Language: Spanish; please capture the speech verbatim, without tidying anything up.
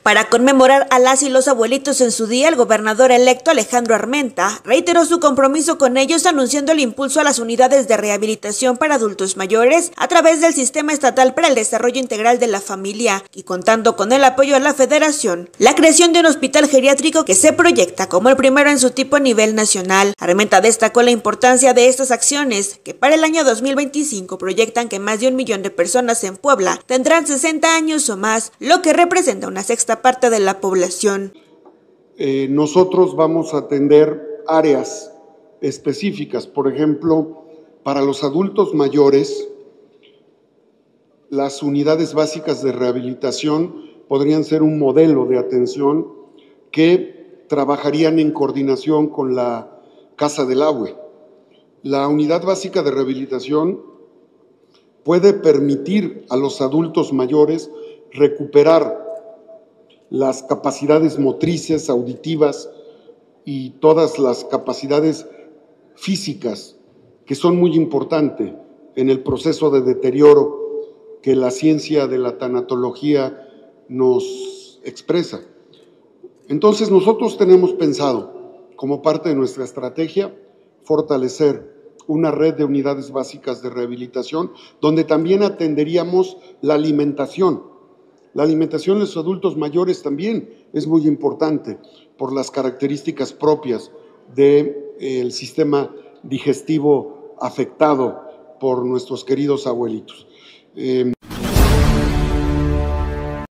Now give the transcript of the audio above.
Para conmemorar a las y los abuelitos en su día, el gobernador electo Alejandro Armenta reiteró su compromiso con ellos, anunciando el impulso a las unidades de rehabilitación para adultos mayores a través del Sistema Estatal para el Desarrollo Integral de la Familia y contando con el apoyo de la Federación, la creación de un hospital geriátrico que se proyecta como el primero en su tipo a nivel nacional. Armenta destacó la importancia de estas acciones, que para el año dos mil veinticinco proyectan que más de un millón de personas en Puebla tendrán sesenta años o más, lo que representa una sexta parte de la población. Eh, nosotros vamos a atender áreas específicas, por ejemplo, para los adultos mayores, las unidades básicas de rehabilitación podrían ser un modelo de atención que trabajarían en coordinación con la Casa del Agua. La unidad básica de rehabilitación puede permitir a los adultos mayores recuperar las capacidades motrices, auditivas y todas las capacidades físicas que son muy importantes en el proceso de deterioro que la ciencia de la tanatología nos expresa. Entonces nosotros tenemos pensado, como parte de nuestra estrategia, fortalecer una red de unidades básicas de rehabilitación donde también atenderíamos la alimentación. La alimentación de los adultos mayores también es muy importante por las características propias del sistema digestivo afectado por nuestros queridos abuelitos. Eh,